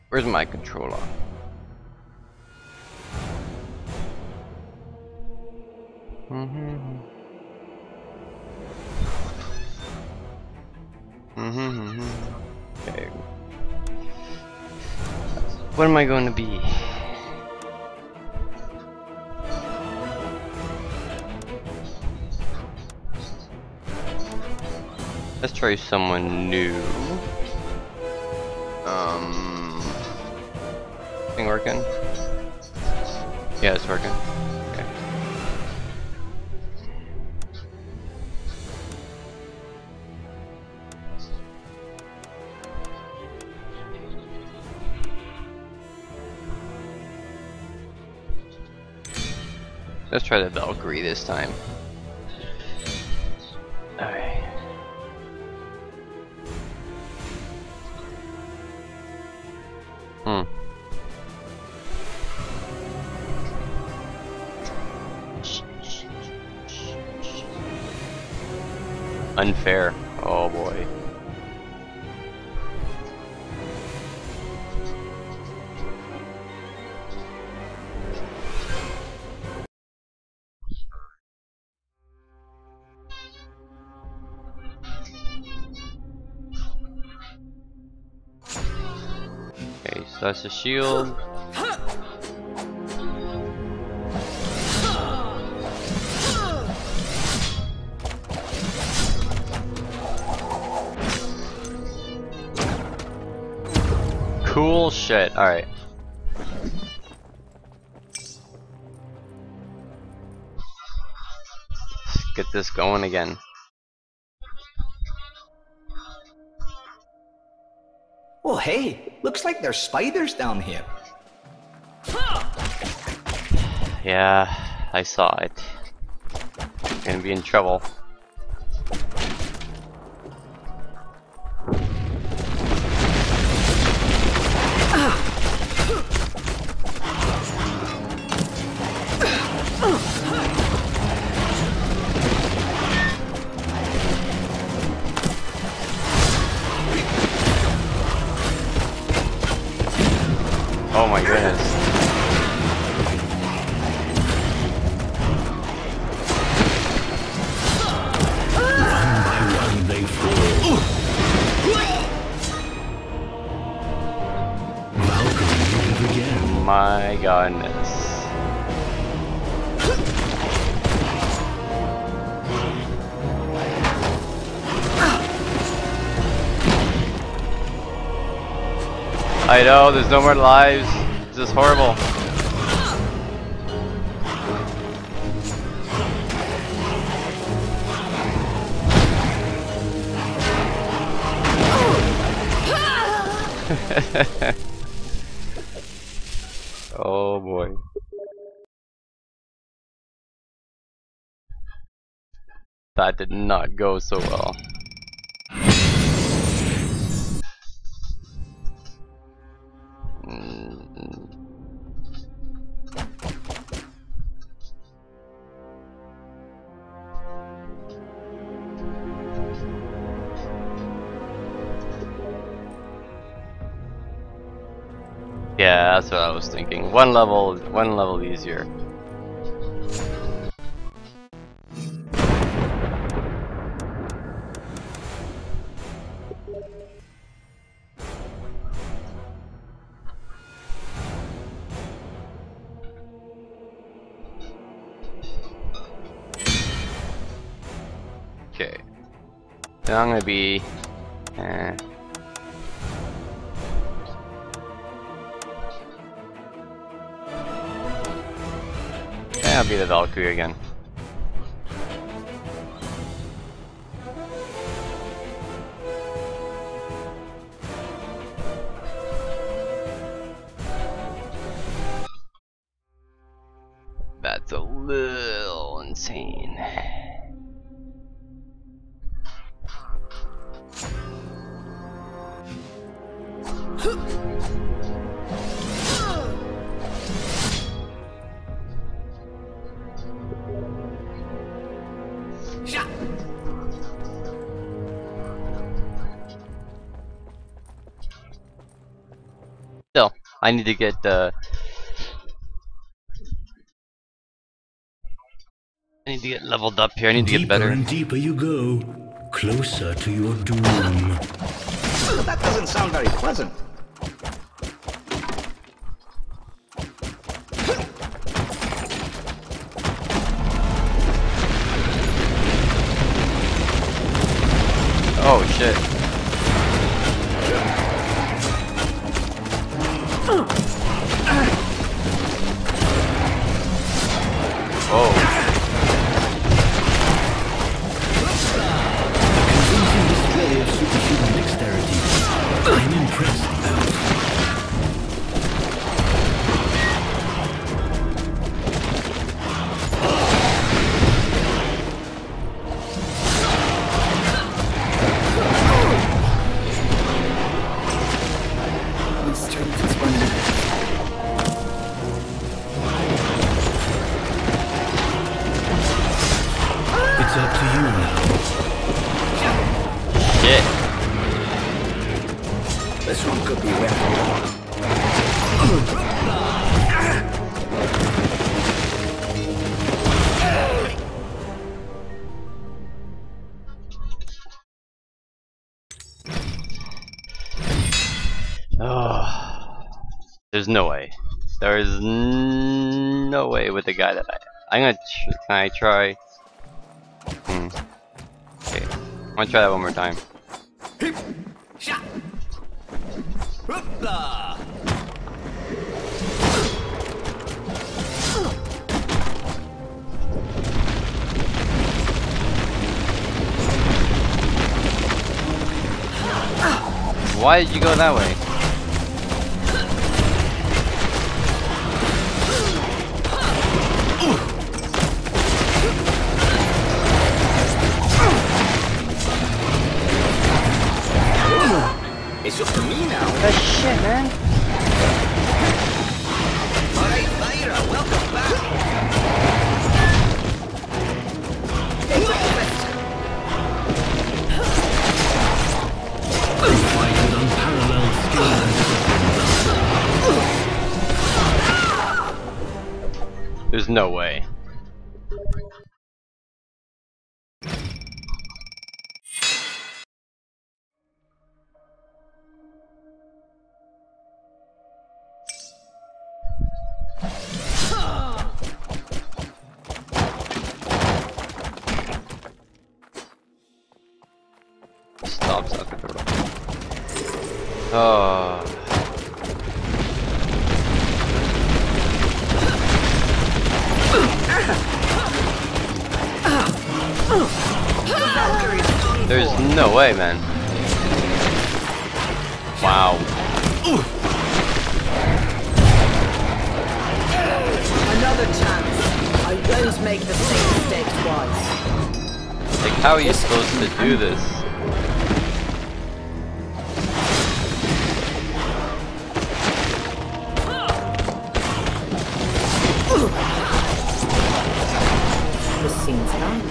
Where's my controller? Okay. What am I going to be? Let's try someone new. Thing working? Yeah, it's working. Okay. Let's try the Valkyrie this time. Alright. Unfair. Oh boy. Okay, so that's the shield. Cool shit. Alright. Let's get this going again. Well, hey, looks like there's spiders down here. Yeah, I saw it. Gonna be in trouble. Oh my goodness. One by one they fall. Valkyrie live again. My goodness. I know, there's no more lives. This is horrible. Oh boy. That did not go so well. Yeah, that's what I was thinking. One level easier. Okay. Then I'm gonna be I'll be the Valkyrie again. That's a little insane. Still. I need to get leveled up here. I need to get Deeper better. and deeper you go, closer to your doom. Well, that doesn't sound very pleasant. Oh shit. Oh. Convincing display of superhuman dexterity. I'm impressed, Elf. My strength is running out. It's up to you now. Shit. This one could be wet. Oh. There's no way. There is no way with the guy that I'm gonna. Can I try? Okay. I'm gonna try that one more time. Why did you go that way? It's up to me now. That shit, man. Alright, Lyra, welcome back. Fight with unparalleled skill and There's no way. Stops at the door. Oh. There's no way, man. Wow. Another chance. I won't make the same mistake twice. Like, how are you supposed to do this? This seems fun.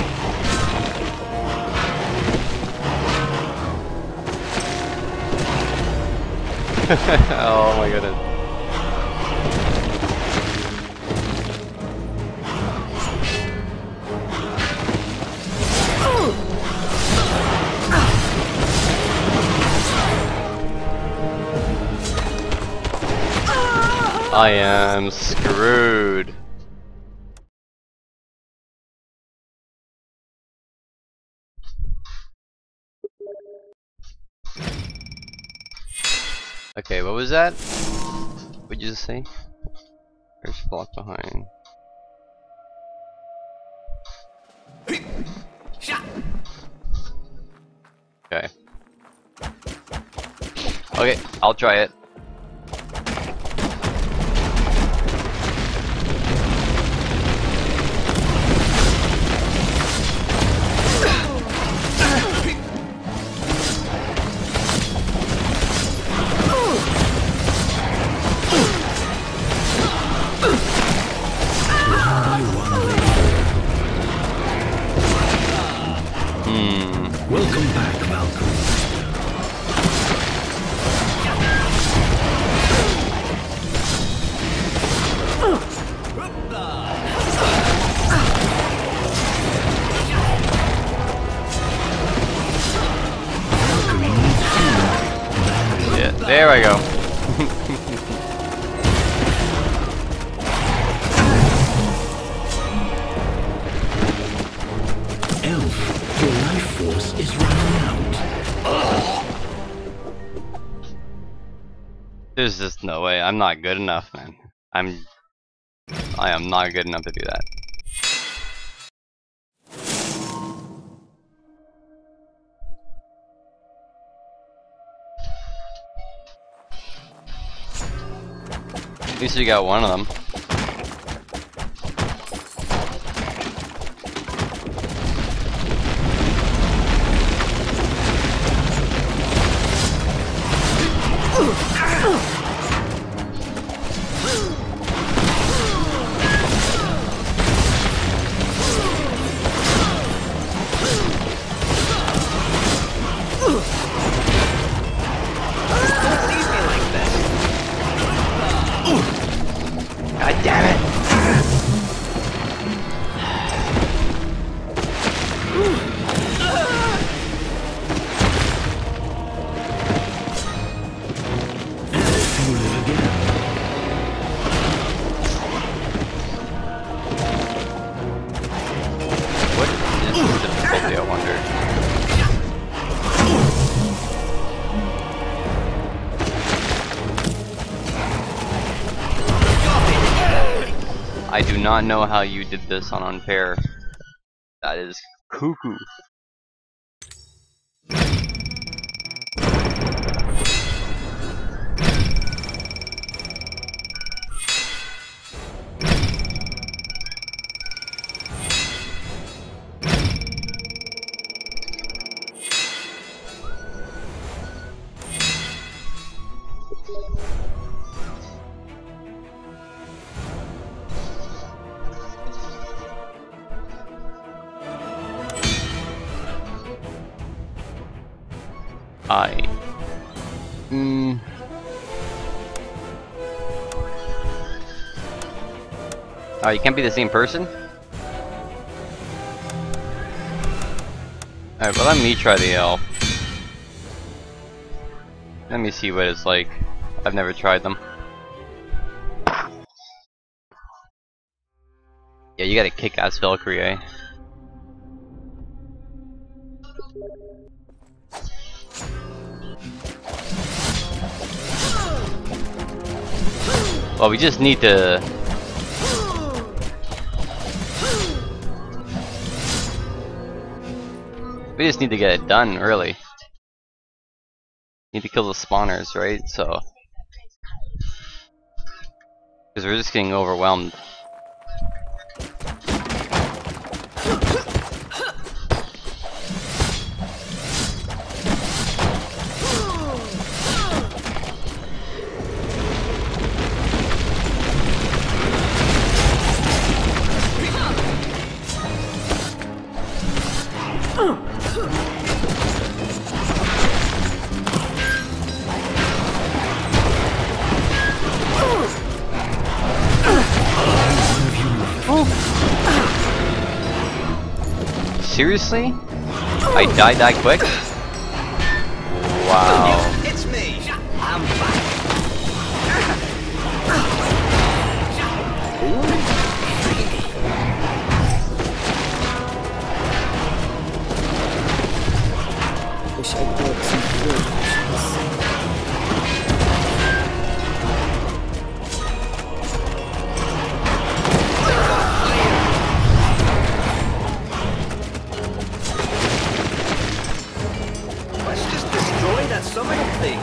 Oh my goodness. I am screwed. Okay, what was that? What'd you just say? There's block behind. Okay. Okay, I'll try it. Welcome back, Valkyrie. There I go. Elf, your life force is running out. There's just no way. I'm not good enough, man. I am not good enough to do that. At least you got one of them. God damn it! Elf, you live again. What is the difficulty, I wonder? I do not know how you did this on Unfair. That is cuckoo. Oh, you can't be the same person? Alright, well let me try the elf. Let me see what it's like. I've never tried them. Yeah, you gotta kick ass Valkyrie, eh? Well, we just need to... We just need to get it done early. Need to kill the spawners, right? So... Because we're just getting overwhelmed. Seriously? I died that quick? Wow. It's me. I'm back. Wish I brought some food. Let's just destroy that summoning thing.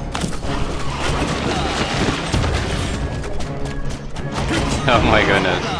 Oh my goodness.